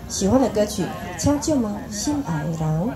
喜欢的歌曲，请就问心爱的人。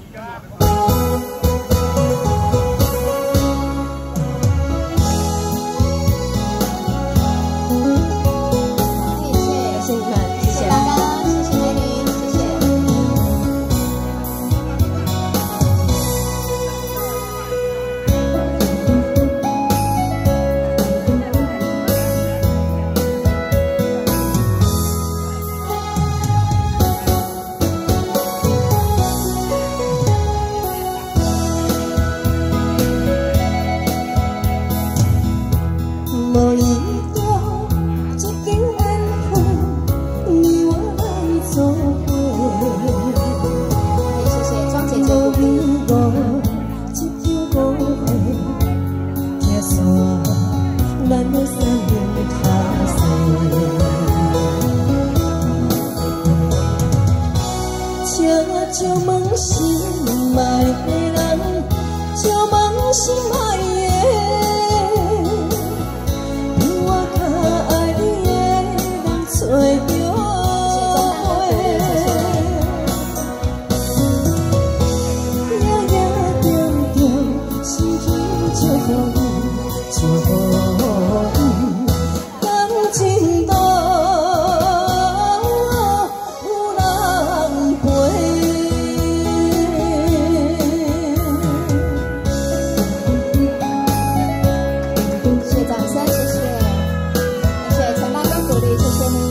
无意中一间缘分，你我来作伙。谢谢庄姐姐鼓励。无一条误会，听说咱的山明海誓。请就问心爱的人，就问心爱的。 找到回，夜夜点点，心中祝福你，祝福你，感情路有人陪。谢谢掌声，谢谢，谢谢陈大哥鼓励，谢谢你。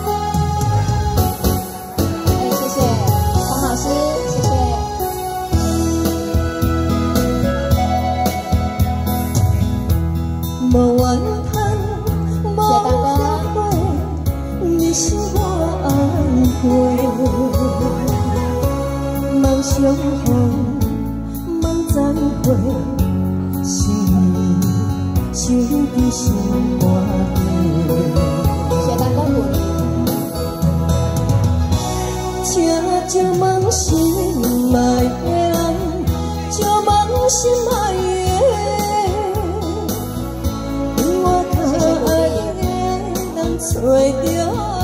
无怨叹，无后悔，你是我爱过。梦相逢，梦再会，是你心的心肝底。谢谢大哥鼓励。请就问心爱的人，就问心爱的。 找到。